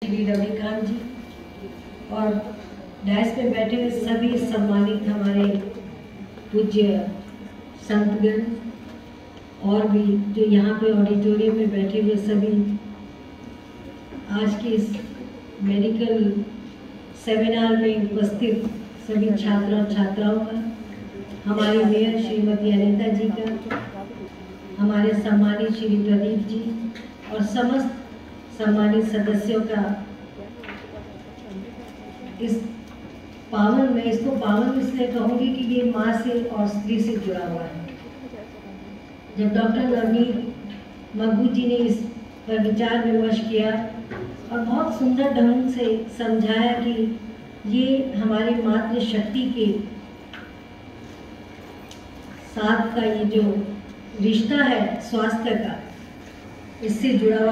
श्री रविकांत जी और डैश में बैठे हुए सभी सम्मानित हमारे पूज्य संतगण और भी जो यहाँ पे ऑडिटोरियम में बैठे हुए सभी आज के इस मेडिकल सेमिनार में उपस्थित सभी छात्र और छात्राओं का, हमारी मेयर श्रीमती अनीता जी का, हमारे सम्मानित श्री प्रदीप जी और समस्त सम्मानित सदस्यों का इस पावन, मैं इसको पावन इसलिए कहूँगी कि ये माँ से और स्त्री से जुड़ा हुआ है। जब डॉक्टर नवनीत मग्गू जी ने इस पर विचार विमर्श किया और बहुत सुंदर ढंग से समझाया कि ये हमारी मातृ शक्ति के साथ का ये जो रिश्ता है स्वास्थ्य का, इससे जुड़ा हुआ